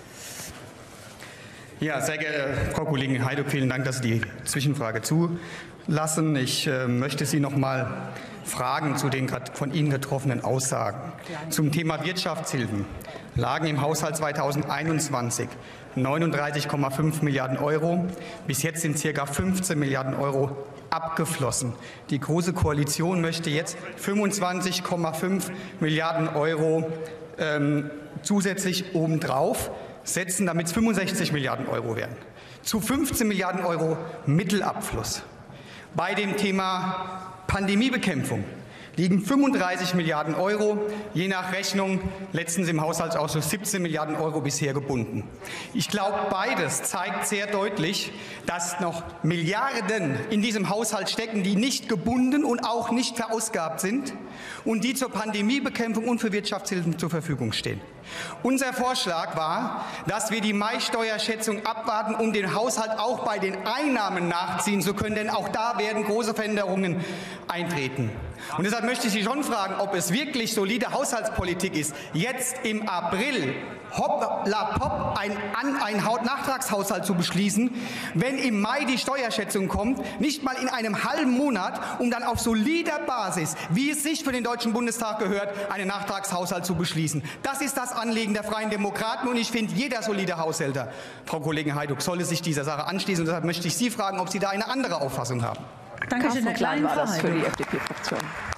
Ja, sehr geehrte Frau Kollegin Hajduk, vielen Dank, dass Sie die Zwischenfrage zulassen. Ich möchte Sie noch mal fragen zu den von Ihnen getroffenen Aussagen. Zum Thema Wirtschaftshilfen lagen im Haushalt 2021 39,5 Milliarden Euro. Bis jetzt sind ca. 15 Milliarden Euro abgeflossen. Die Große Koalition möchte jetzt 25,5 Milliarden Euro zusätzlich obendrauf setzen, damit es 65 Milliarden Euro werden. Zu 15 Milliarden Euro Mittelabfluss. Bei dem Thema Pandemiebekämpfung liegen 35 Milliarden Euro, je nach Rechnung letztens im Haushaltsausschuss 17 Milliarden Euro bisher gebunden. Ich glaube, beides zeigt sehr deutlich, dass noch Milliarden in diesem Haushalt stecken, die nicht gebunden und auch nicht verausgabt sind und die zur Pandemiebekämpfung und für Wirtschaftshilfen zur Verfügung stehen. Unser Vorschlag war, dass wir die Mai-Steuerschätzung abwarten, um den Haushalt auch bei den Einnahmen nachziehen zu können, denn auch da werden große Veränderungen eintreten. Und deshalb möchte ich Sie schon fragen, ob es wirklich solide Haushaltspolitik ist, jetzt im April hoppla-popp einen Nachtragshaushalt zu beschließen, wenn im Mai die Steuerschätzung kommt, nicht mal in einem halben Monat, um dann auf solider Basis, wie es sich für den Deutschen Bundestag gehört, einen Nachtragshaushalt zu beschließen. Das ist das Anliegen der Freien Demokraten, und ich finde, jeder solide Haushälter, Frau Kollegin Hajduk, solle sich dieser Sache anschließen. Und deshalb möchte ich Sie fragen, ob Sie da eine andere Auffassung haben. Danke schön, Herr Klein, war das für die FDP-Fraktion.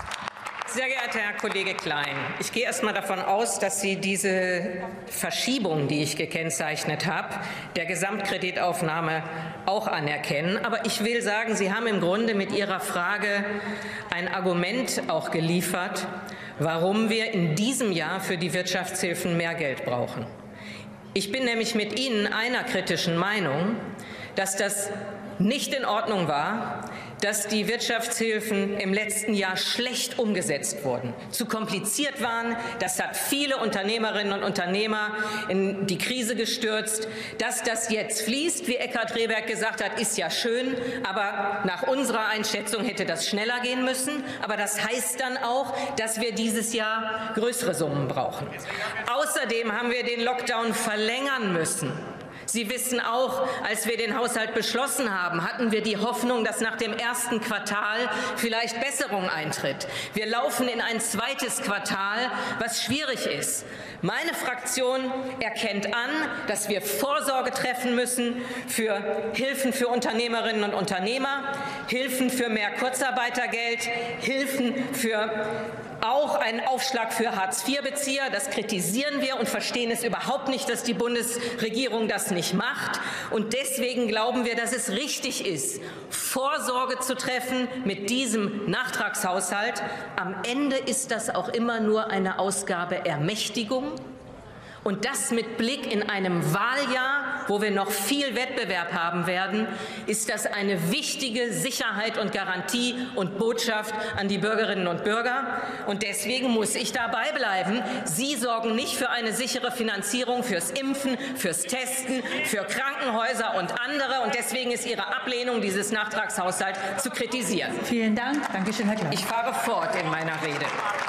Sehr geehrter Herr Kollege Klein, ich gehe erst mal davon aus, dass Sie diese Verschiebung, die ich gekennzeichnet habe, der Gesamtkreditaufnahme auch anerkennen. Aber ich will sagen, Sie haben im Grunde mit Ihrer Frage ein Argument auch geliefert, warum wir in diesem Jahr für die Wirtschaftshilfen mehr Geld brauchen. Ich bin nämlich mit Ihnen einer kritischen Meinung, dass das nicht in Ordnung war, dass die Wirtschaftshilfen im letzten Jahr schlecht umgesetzt wurden, zu kompliziert waren. Das hat viele Unternehmerinnen und Unternehmer in die Krise gestürzt. Dass das jetzt fließt, wie Eckhard Rehberg gesagt hat, ist ja schön, aber nach unserer Einschätzung hätte das schneller gehen müssen. Aber das heißt dann auch, dass wir dieses Jahr größere Summen brauchen. Außerdem haben wir den Lockdown verlängern müssen. Sie wissen auch, als wir den Haushalt beschlossen haben, hatten wir die Hoffnung, dass nach dem ersten Quartal vielleicht Besserung eintritt. Wir laufen in ein zweites Quartal, was schwierig ist. Meine Fraktion erkennt an, dass wir Vorsorge treffen müssen für Hilfen für Unternehmerinnen und Unternehmer, Hilfen für mehr Kurzarbeitergeld, Hilfen für auch einen Aufschlag für Hartz-IV-Bezieher. Das kritisieren wir und verstehen es überhaupt nicht, dass die Bundesregierung das nicht macht. Und deswegen glauben wir, dass es richtig ist, Vorsorge zu treffen mit diesem Nachtragshaushalt. Am Ende ist das auch immer nur eine Ausgabeermächtigung. Und das mit Blick in einem Wahljahr, wo wir noch viel Wettbewerb haben werden, ist das eine wichtige Sicherheit und Garantie und Botschaft an die Bürgerinnen und Bürger. Und deswegen muss ich dabei bleiben. Sie sorgen nicht für eine sichere Finanzierung fürs Impfen, fürs Testen, für Krankenhäuser und andere. Und deswegen ist Ihre Ablehnung dieses Nachtragshaushalts zu kritisieren. Vielen Dank. Dankeschön, Herr Klein. Ich fahre fort in meiner Rede.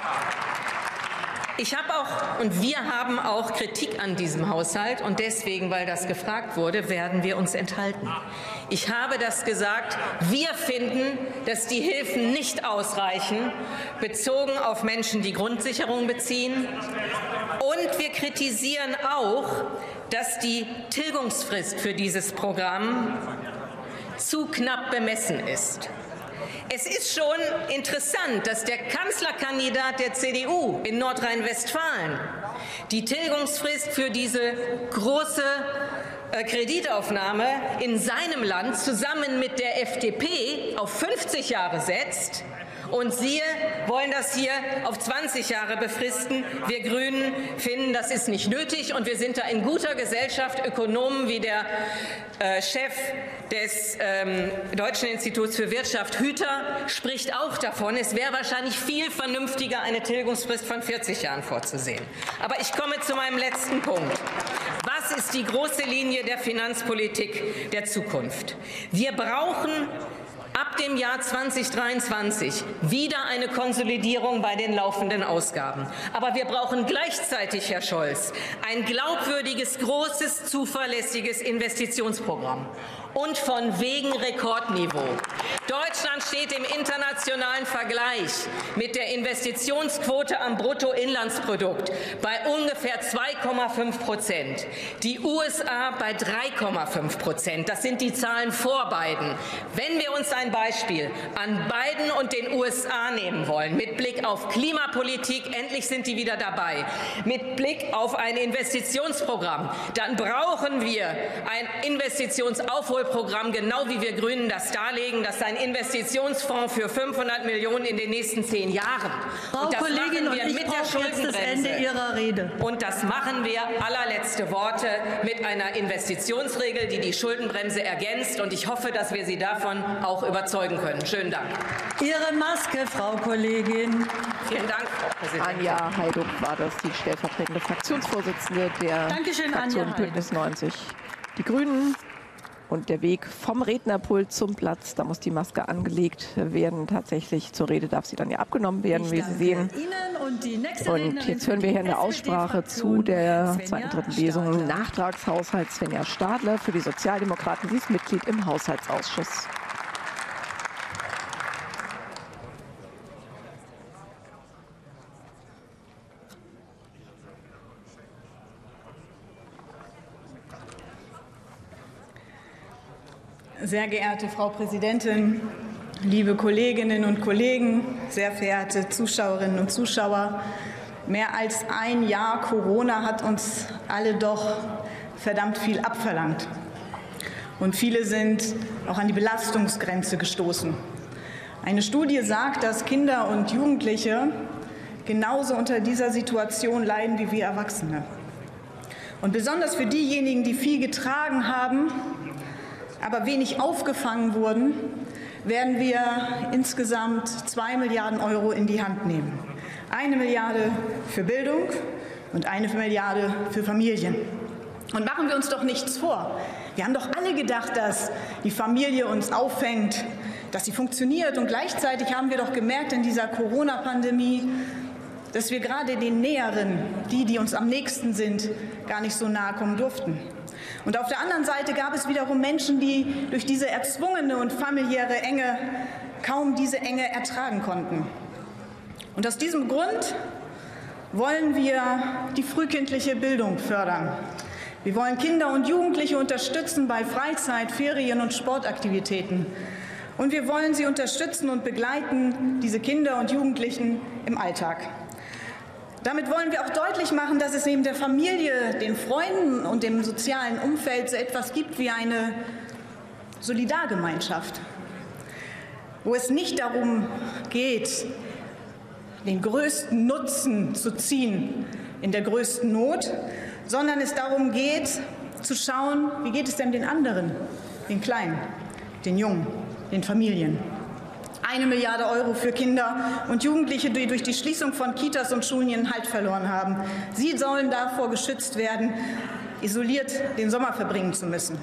Ich habe auch und wir haben auch Kritik an diesem Haushalt, und deswegen, weil das gefragt wurde, werden wir uns enthalten. Ich habe das gesagt, wir finden, dass die Hilfen nicht ausreichen, bezogen auf Menschen, die Grundsicherung beziehen. Und wir kritisieren auch, dass die Tilgungsfrist für dieses Programm zu knapp bemessen ist. Es ist schon interessant, dass der Kanzlerkandidat der CDU in Nordrhein-Westfalen die Tilgungsfrist für diese große Kreditaufnahme in seinem Land zusammen mit der FDP auf 50 Jahre setzt. Und Sie wollen das hier auf 20 Jahre befristen. Wir Grünen finden, das ist nicht nötig, und wir sind da in guter Gesellschaft. Ökonomen wie der Chef des Deutschen Instituts für Wirtschaft, Hüter, spricht auch davon, es wäre wahrscheinlich viel vernünftiger, eine Tilgungsfrist von 40 Jahren vorzusehen. Aber ich komme zu meinem letzten Punkt. Was ist die große Linie der Finanzpolitik der Zukunft? Wir brauchen ab dem Jahr 2023 wieder eine Konsolidierung bei den laufenden Ausgaben. Aber wir brauchen gleichzeitig, Herr Scholz, ein glaubwürdiges, großes, zuverlässiges Investitionsprogramm. Und von wegen Rekordniveau. Deutschland steht im internationalen Vergleich mit der Investitionsquote am Bruttoinlandsprodukt bei ungefähr 2,5%. Die USA bei 3,5%. Das sind die Zahlen vor Biden. Wenn wir uns ein Beispiel an Biden und den USA nehmen wollen, mit Blick auf Klimapolitik, endlich sind die wieder dabei, mit Blick auf ein Investitionsprogramm, dann brauchen wir ein Investitionsaufholprogramm, genau wie wir Grünen das darlegen. Das ist ein Investitionsfonds für 500 Millionen in den nächsten 10 Jahren. Frau Kollegin, und ich brauche jetzt das Ende Ihrer Rede. Und das machen wir, allerletzte Worte, mit einer Investitionsregel, die die Schuldenbremse ergänzt. Und ich hoffe, dass wir Sie davon auch überzeugen können. Schönen Dank. Ihre Maske, Frau Kollegin. Vielen Dank, Frau Präsidentin. Anja Hajduk war das, die stellvertretende Fraktionsvorsitzende der Fraktion Bündnis 90. Die Grünen. Und der Weg vom Rednerpult zum Platz, da muss die Maske angelegt werden. Tatsächlich zur Rede darf sie dann ja abgenommen werden, wie Sie sehen. Und jetzt hören wir hier eine Aussprache zu der zweiten, dritten Lesung Nachtragshaushalt Svenja Stadler für die Sozialdemokraten. Sie ist Mitglied im Haushaltsausschuss. Sehr geehrte Frau Präsidentin, liebe Kolleginnen und Kollegen, sehr verehrte Zuschauerinnen und Zuschauer! Mehr als ein Jahr Corona hat uns alle doch verdammt viel abverlangt. Und viele sind auch an die Belastungsgrenze gestoßen. Eine Studie sagt, dass Kinder und Jugendliche genauso unter dieser Situation leiden wie wir Erwachsene. Und besonders für diejenigen, die viel getragen haben, aber wenig aufgefangen wurden, werden wir insgesamt 2 Milliarden € in die Hand nehmen. 1 Milliarde für Bildung und 1 Milliarde für Familien. Und machen wir uns doch nichts vor. Wir haben doch alle gedacht, dass die Familie uns auffängt, dass sie funktioniert. Und gleichzeitig haben wir doch gemerkt in dieser Corona-Pandemie, dass wir gerade den Näheren, die uns am nächsten sind, gar nicht so nahe kommen durften. Und auf der anderen Seite gab es wiederum Menschen, die durch diese erzwungene und familiäre Enge kaum diese Enge ertragen konnten. Und aus diesem Grund wollen wir die frühkindliche Bildung fördern. Wir wollen Kinder und Jugendliche unterstützen bei Freizeit-, Ferien- und Sportaktivitäten. Und wir wollen sie unterstützen und begleiten, diese Kinder und Jugendlichen, im Alltag. Damit wollen wir auch deutlich machen, dass es neben der Familie, den Freunden und dem sozialen Umfeld so etwas gibt wie eine Solidargemeinschaft, wo es nicht darum geht, den größten Nutzen zu ziehen in der größten Not, sondern es darum geht, zu schauen, wie geht es denn den anderen, den Kleinen, den Jungen, den Familien. 1 Milliarde € für Kinder und Jugendliche, die durch die Schließung von Kitas und Schulen ihren Halt verloren haben. Sie sollen davor geschützt werden, isoliert den Sommer verbringen zu müssen.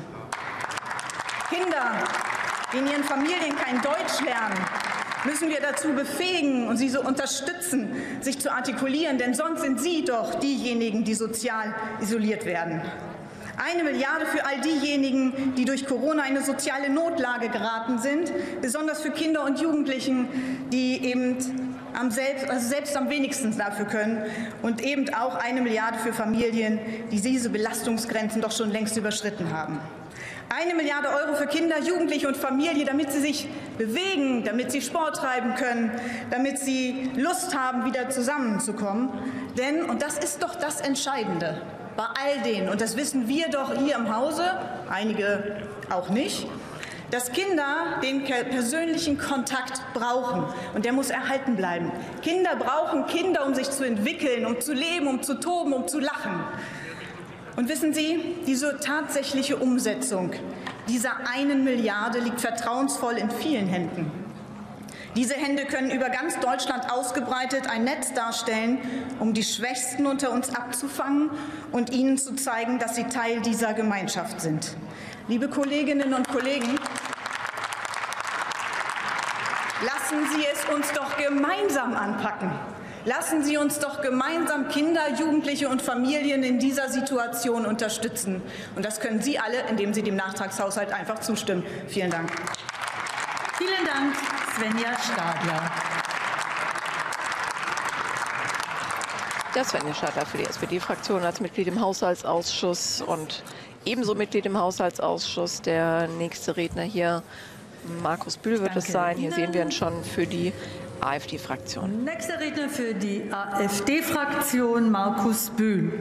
Kinder, die in ihren Familien kein Deutsch lernen, müssen wir dazu befähigen und sie so unterstützen, sich zu artikulieren, denn sonst sind sie doch diejenigen, die sozial isoliert werden. 1 Milliarde für all diejenigen, die durch Corona in eine soziale Notlage geraten sind, besonders für Kinder und Jugendlichen, die eben selbst am wenigsten dafür können, und eben auch 1 Milliarde für Familien, die diese Belastungsgrenzen doch schon längst überschritten haben. 1 Milliarde € für Kinder, Jugendliche und Familie, damit sie sich bewegen, damit sie Sport treiben können, damit sie Lust haben, wieder zusammenzukommen. Denn, und das ist doch das Entscheidende, bei all denen, und das wissen wir doch hier im Hause, einige auch nicht, dass Kinder den persönlichen Kontakt brauchen, und der muss erhalten bleiben. Kinder brauchen Kinder, um sich zu entwickeln, um zu leben, um zu toben, um zu lachen. Und wissen Sie, diese tatsächliche Umsetzung dieser 1 Milliarde liegt vertrauensvoll in vielen Händen. Diese Hände können über ganz Deutschland ausgebreitet ein Netz darstellen, um die Schwächsten unter uns abzufangen und ihnen zu zeigen, dass sie Teil dieser Gemeinschaft sind. Liebe Kolleginnen und Kollegen, lassen Sie es uns doch gemeinsam anpacken. Lassen Sie uns doch gemeinsam Kinder, Jugendliche und Familien in dieser Situation unterstützen. Und das können Sie alle, indem Sie dem Nachtragshaushalt einfach zustimmen. Vielen Dank. Vielen Dank, Svenja Stadler. Ja, Svenja Stadler für die SPD-Fraktion als Mitglied im Haushaltsausschuss und ebenso Mitglied im Haushaltsausschuss. Der nächste Redner hier Markus Bühl wird es sein. Hier sehen wir ihn schon für die AfD-Fraktion. Nächster Redner für die AfD-Fraktion, Markus Bühl.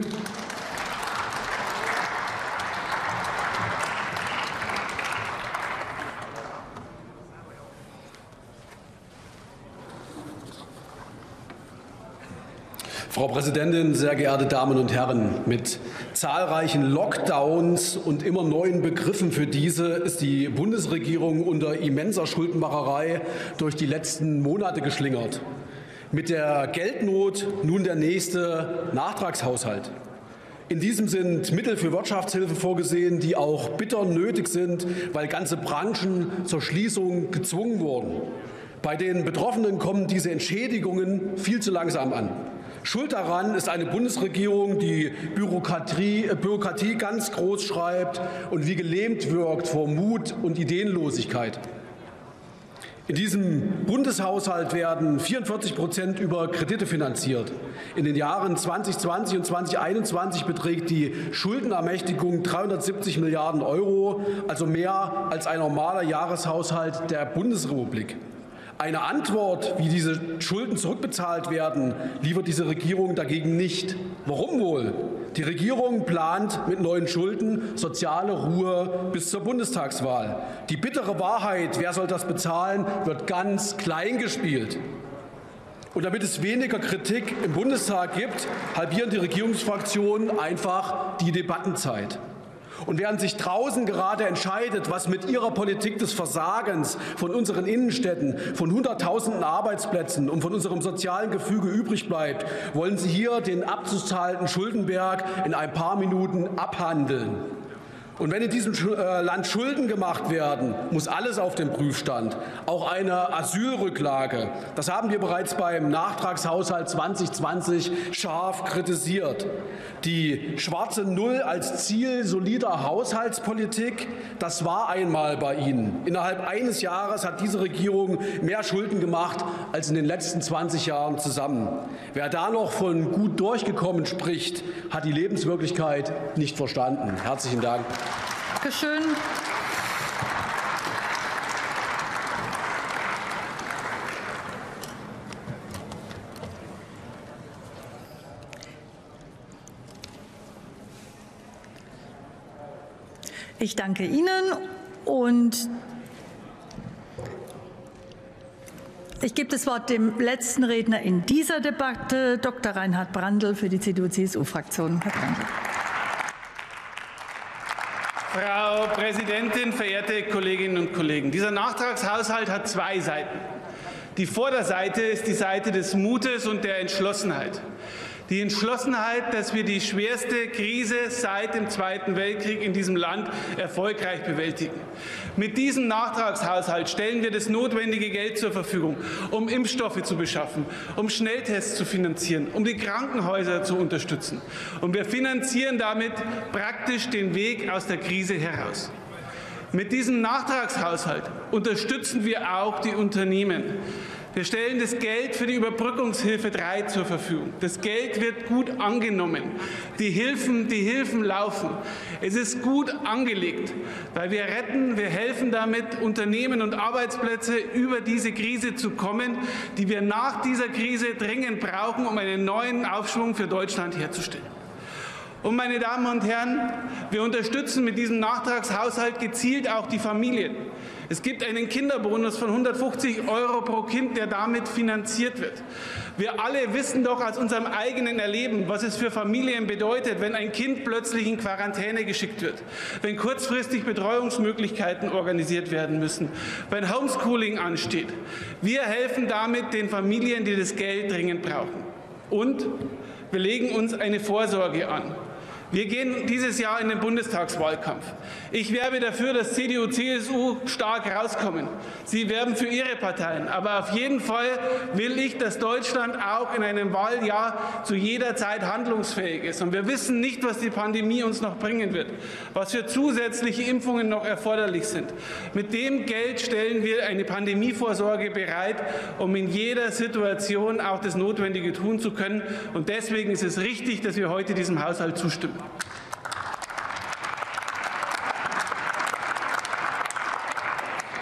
Frau Präsidentin, sehr geehrte Damen und Herren! Mit zahlreichen Lockdowns und immer neuen Begriffen für diese ist die Bundesregierung unter immenser Schuldenmacherei durch die letzten Monate geschlingert. Mit der Geldnot nun der nächste Nachtragshaushalt. In diesem sind Mittel für Wirtschaftshilfe vorgesehen, die auch bitter nötig sind, weil ganze Branchen zur Schließung gezwungen wurden. Bei den Betroffenen kommen diese Entschädigungen viel zu langsam an. Schuld daran ist eine Bundesregierung, die Bürokratie ganz groß schreibt und wie gelähmt wirkt vor Mut und Ideenlosigkeit. In diesem Bundeshaushalt werden 44% über Kredite finanziert. In den Jahren 2020 und 2021 beträgt die Schuldenermächtigung 370 Milliarden Euro, also mehr als ein normaler Jahreshaushalt der Bundesrepublik. Eine Antwort, wie diese Schulden zurückbezahlt werden, liefert diese Regierung dagegen nicht. Warum wohl? Die Regierung plant mit neuen Schulden soziale Ruhe bis zur Bundestagswahl. Die bittere Wahrheit, wer soll das bezahlen, wird ganz klein gespielt. Und damit es weniger Kritik im Bundestag gibt, halbieren die Regierungsfraktionen einfach die Debattenzeit. Und während sich draußen gerade entscheidet, was mit ihrer Politik des Versagens von unseren Innenstädten, von Hunderttausenden Arbeitsplätzen und von unserem sozialen Gefüge übrig bleibt, wollen Sie hier den abzuzahlenden Schuldenberg in ein paar Minuten abhandeln. Und wenn in diesem Land Schulden gemacht werden, muss alles auf den Prüfstand, auch eine Asylrücklage. Das haben wir bereits beim Nachtragshaushalt 2020 scharf kritisiert. Die schwarze Null als Ziel solider Haushaltspolitik, das war einmal bei Ihnen. Innerhalb eines Jahres hat diese Regierung mehr Schulden gemacht als in den letzten 20 Jahren zusammen. Wer da noch von gut durchgekommen spricht, hat die Lebenswirklichkeit nicht verstanden. Herzlichen Dank. Dankeschön. Ich danke Ihnen und ich gebe das Wort dem letzten Redner in dieser Debatte, Dr. Reinhard Brandl für die CDU-CSU-Fraktion. Herr Brandl. Frau Präsidentin, verehrte Kolleginnen und Kollegen! Dieser Nachtragshaushalt hat zwei Seiten. Die Vorderseite ist die Seite des Mutes und der Entschlossenheit. Die Entschlossenheit, dass wir die schwerste Krise seit dem Zweiten Weltkrieg in diesem Land erfolgreich bewältigen. Mit diesem Nachtragshaushalt stellen wir das notwendige Geld zur Verfügung, um Impfstoffe zu beschaffen, um Schnelltests zu finanzieren, um die Krankenhäuser zu unterstützen. Und wir finanzieren damit praktisch den Weg aus der Krise heraus. Mit diesem Nachtragshaushalt unterstützen wir auch die Unternehmen. Wir stellen das Geld für die Überbrückungshilfe 3 zur Verfügung. Das Geld wird gut angenommen. Die Hilfen laufen. Es ist gut angelegt, weil wir helfen damit, Unternehmen und Arbeitsplätze über diese Krise zu kommen, die wir nach dieser Krise dringend brauchen, um einen neuen Aufschwung für Deutschland herzustellen. Und meine Damen und Herren, wir unterstützen mit diesem Nachtragshaushalt gezielt auch die Familien. Es gibt einen Kinderbonus von 150 € pro Kind, der damit finanziert wird. Wir alle wissen doch aus unserem eigenen Erleben, was es für Familien bedeutet, wenn ein Kind plötzlich in Quarantäne geschickt wird, wenn kurzfristig Betreuungsmöglichkeiten organisiert werden müssen, wenn Homeschooling ansteht. Wir helfen damit den Familien, die das Geld dringend brauchen. Und wir legen uns eine Vorsorge an. Wir gehen dieses Jahr in den Bundestagswahlkampf. Ich werbe dafür, dass CDU, CSU stark rauskommen. Sie werben für Ihre Parteien. Aber auf jeden Fall will ich, dass Deutschland auch in einem Wahljahr zu jeder Zeit handlungsfähig ist. Und wir wissen nicht, was die Pandemie uns noch bringen wird, was für zusätzliche Impfungen noch erforderlich sind. Mit dem Geld stellen wir eine Pandemievorsorge bereit, um in jeder Situation auch das Notwendige tun zu können. Und deswegen ist es richtig, dass wir heute diesem Haushalt zustimmen.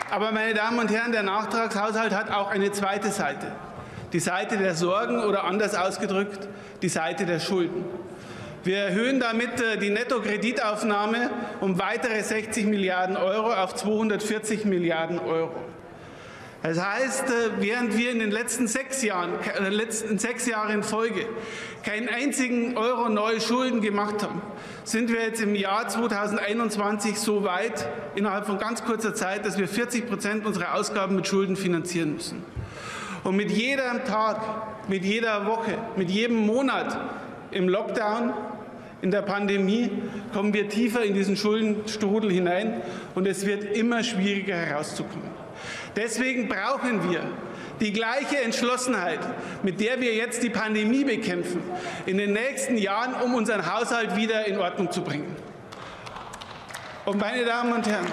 Aber, meine Damen und Herren, der Nachtragshaushalt hat auch eine zweite Seite. Die Seite der Sorgen oder anders ausgedrückt, die Seite der Schulden. Wir erhöhen damit die Nettokreditaufnahme um weitere 60 Milliarden € auf 240 Milliarden €. Das heißt, während wir in den letzten 6 Jahren in Folge keinen einzigen Euro neue Schulden gemacht haben, sind wir jetzt im Jahr 2021 so weit, innerhalb von ganz kurzer Zeit, dass wir 40% unserer Ausgaben mit Schulden finanzieren müssen. Und mit jedem Tag, mit jeder Woche, mit jedem Monat im Lockdown, in der Pandemie, kommen wir tiefer in diesen Schuldenstrudel hinein und es wird immer schwieriger herauszukommen. Deswegen brauchen wir die gleiche Entschlossenheit, mit der wir jetzt die Pandemie bekämpfen, in den nächsten Jahren, um unseren Haushalt wieder in Ordnung zu bringen. Und, meine Damen und Herren,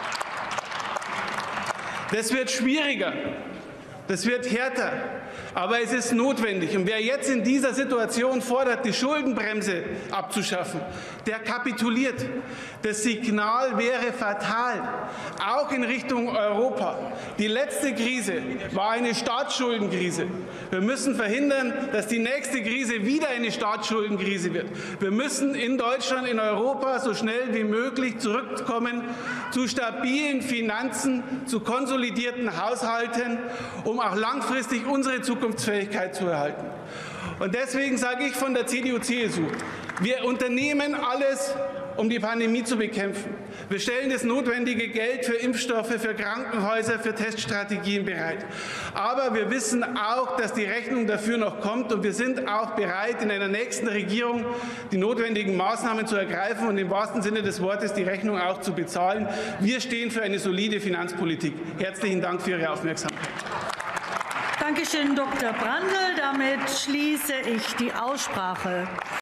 das wird schwieriger, das wird härter, aber es ist notwendig. Und wer jetzt in dieser Situation fordert, die Schuldenbremse abzuschaffen, der kapituliert. Das Signal wäre fatal, auch in Richtung Europa. Die letzte Krise war eine Staatsschuldenkrise. Wir müssen verhindern, dass die nächste Krise wieder eine Staatsschuldenkrise wird. Wir müssen in Deutschland, in Europa so schnell wie möglich zurückkommen zu stabilen Finanzen, zu konsolidierten Haushalten, um auch langfristig unsere Zukunftsfähigkeit zu erhalten. Und deswegen sage ich von der CDU-CSU, wir unternehmen alles, um die Pandemie zu bekämpfen. Wir stellen das notwendige Geld für Impfstoffe, für Krankenhäuser, für Teststrategien bereit. Aber wir wissen auch, dass die Rechnung dafür noch kommt, und wir sind auch bereit, in einer nächsten Regierung die notwendigen Maßnahmen zu ergreifen und im wahrsten Sinne des Wortes die Rechnung auch zu bezahlen. Wir stehen für eine solide Finanzpolitik. Herzlichen Dank für Ihre Aufmerksamkeit. Danke schön, Dr. Brandl. Damit schließe ich die Aussprache.